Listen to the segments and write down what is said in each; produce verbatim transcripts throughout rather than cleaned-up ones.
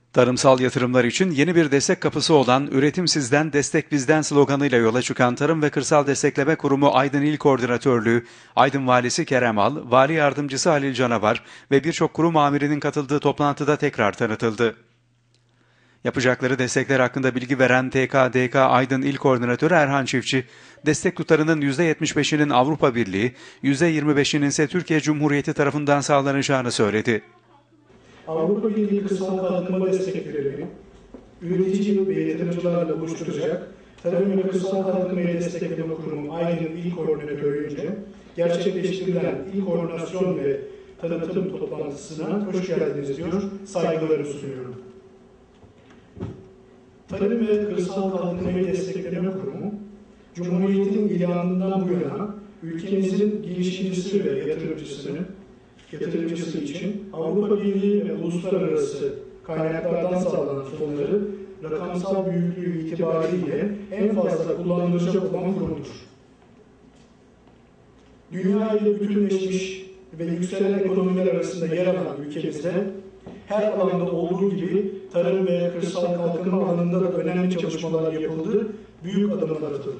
Tarımsal yatırımlar için yeni bir destek kapısı olan "Üretim sizden, destek bizden" sloganıyla yola çıkan Tarım ve Kırsal Destekleme Kurumu Aydın İl Koordinatörlüğü, Aydın Valisi Kerem Al, Vali Yardımcısı Halil Canavar ve birçok kurum amirinin katıldığı toplantıda tekrar tanıtıldı. Yapacakları destekler hakkında bilgi veren T K D K Aydın İl Koordinatörü Erhan Çiftçi, destek tutarının yüzde yetmiş beşinin Avrupa Birliği, yüzde yirmi beşinin ise Türkiye Cumhuriyeti tarafından sağlanacağını söyledi. Avrupa Birliği kırsal kalkınma desteklerini üretici ve yatırımcılarla buluşturacak Tarım ve Kırsal Kalkınmayı Destekleme Kurumu Aydın İl Koordinatörlüğü'nce gerçekleştirilen İl Koordinasyon ve Tanıtım toplantısına hoş geldiniz diyor, saygılarımı sunuyorum. Tarım ve Kırsal Kalkınmayı Destekleme Kurumu, Cumhuriyet'in ilanından bu yana ülkemizin girişimcisi ve yatırımcısını yatırımcısı için Avrupa Birliği ve uluslararası kaynaklardan sağlanan fonları rakamsal büyüklüğü itibariyle en fazla kullanılacak olan kurumdur. Dünya ile bütünleşmiş ve yükselen ekonomiler arasında yer alan ülkemizde her alanda olduğu gibi tarım ve kırsal kalkınma alanında da önemli çalışmalar yapıldı, büyük adımlar atıldı.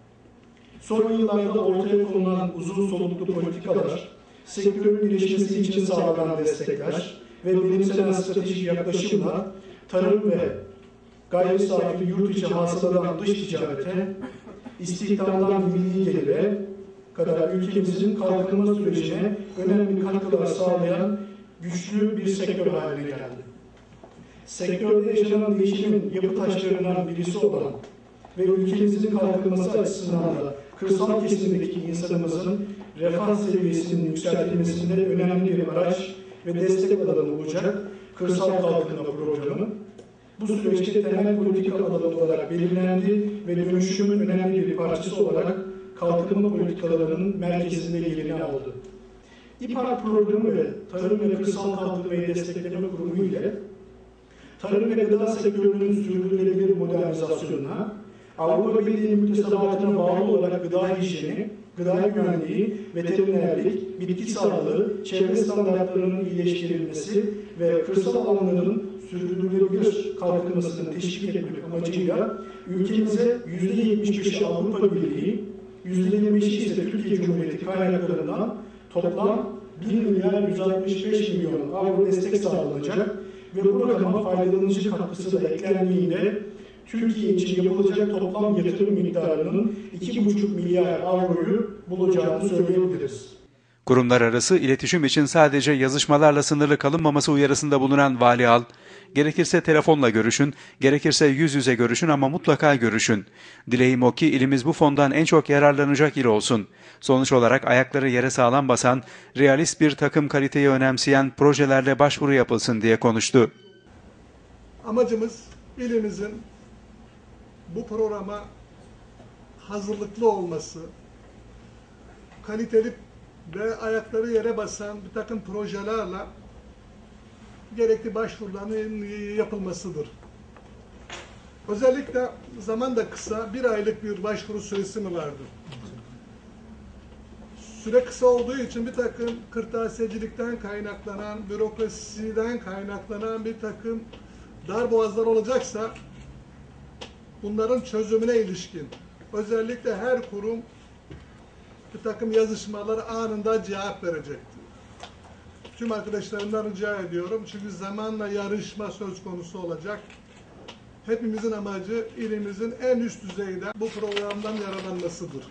Son yıllarda ortaya konulan uzun soluklu politikalar, sektörün gelişmesi için sağlanan destekler ve benimsenen stratejik yaklaşımla tarım ve gayri safi yurt içi hasıladan dış ticarete, istihdamdan milli gelire kadar ülkemizin kalkınma sürecine önemli katkılar sağlayan güçlü bir sektör haline geldi. Sektörde yaşanan değişimin yapı taşlarından birisi olan ve ülkemizin kalkınması açısından da kırsal kesimdeki insanımızın refah seviyesinin yükseltilmesinde önemli bir araç ve destek alanı olacak Kırsal Kalkınma Programı, bu süreçte temel politika alanı olarak belirlendi ve dönüşümün önemli bir parçası olarak kalkınma politikalarının merkezinde yerini aldı. İPAR Programı ve Tarım ve Kırsal Kalkınmayı Destekleme Kurumu ile tarım ve gıda sektörünün sürdürülebilir modernizasyonuna, Avrupa Birliği müktesebatına bağlı olarak gıda hijyeni, gıda güvenliği, veterinerlik, bitki sağlığı, çevre standartlarının iyileştirilmesi ve kırsal alanların sürdürülebilir kalkınmasını teşvik etmek amacıyla ülkemize yüzde yetmiş beşi Avrupa Birliği, yüzde yirmi beşi ise Türkiye Cumhuriyeti kaynaklarından toplam bir milyar yüz altmış beş milyon avro destek sağlanacak ve bu rakama faydalanıcı katkısı da eklendiğinde Türkiye için yapılacak toplam yatırım miktarının iki buçuk milyar avroyu bulacağını söyleyebiliriz. Kurumlar arası iletişim için sadece yazışmalarla sınırlı kalınmaması uyarısında bulunan Vali Al, gerekirse telefonla görüşün, gerekirse yüz yüze görüşün ama mutlaka görüşün. Dileğim o ki ilimiz bu fondan en çok yararlanacak il olsun. Sonuç olarak ayakları yere sağlam basan, realist bir takım kaliteyi önemseyen projelerle başvuru yapılsın diye konuştu. Amacımız ilimizin bu programa hazırlıklı olması, kaliteli ve ayakları yere basan bir takım projelerle gerekli başvuruların yapılmasıdır. Özellikle zaman da kısa, bir aylık bir başvuru süresi mi vardır? Süre kısa olduğu için bir takım kırtasiyecilikten kaynaklanan, bürokrasiden kaynaklanan bir takım darboğazlar olacaksa bunların çözümüne ilişkin özellikle her kurum bir takım yazışmalara anında cevap verecektir. Tüm arkadaşlarımdan rica ediyorum çünkü zamanla yarışma söz konusu olacak. Hepimizin amacı ilimizin en üst düzeyde bu programdan yararlanmasıdır.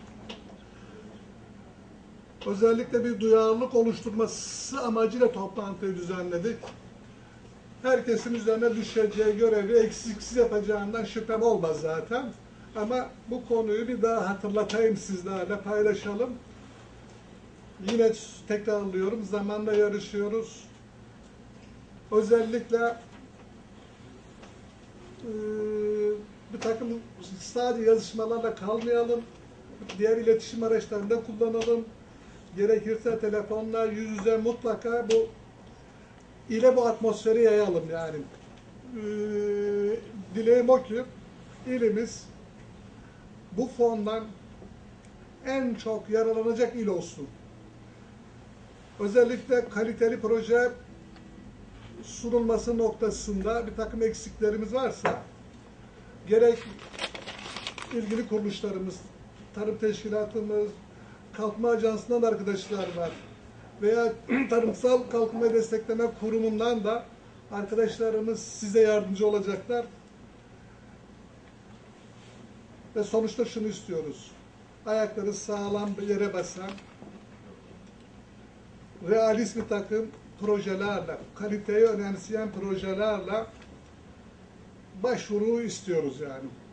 Özellikle bir duyarlılık oluşturması amacıyla toplantıyı düzenledik. Herkesin üzerine düşeceği görevi eksiksiz yapacağından şüphem olmaz zaten. Ama bu konuyu bir daha hatırlatayım sizlerle, paylaşalım. Yine tekrarlıyorum, zamanla yarışıyoruz. Özellikle e, bir takım sadece yazışmalarla kalmayalım. Diğer iletişim araçlarında kullanalım. Gerekirse telefonla, yüz yüze mutlaka bu ile bu atmosferi yayalım yani. Ee, dileğim o ki ilimiz bu fondan en çok yararlanacak il olsun. Özellikle kaliteli proje sunulması noktasında bir takım eksiklerimiz varsa gerek ilgili kuruluşlarımız, tarım teşkilatımız, kalkınma ajansından arkadaşlar var veya tarımsal kalkınma destekleme kurumundan da arkadaşlarımız size yardımcı olacaklar. Ve sonuçta şunu istiyoruz. Ayakları sağlam bir yere basan, realist bir takım projelerle, kaliteyi önemseyen projelerle başvuru istiyoruz yani.